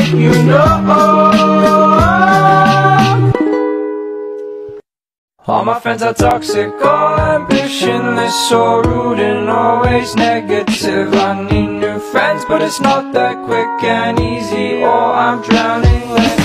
make you know. All my friends are toxic, all ambitionless, so rude and always negative. I need new friends, but it's not that quick and easy, or I'm drowning.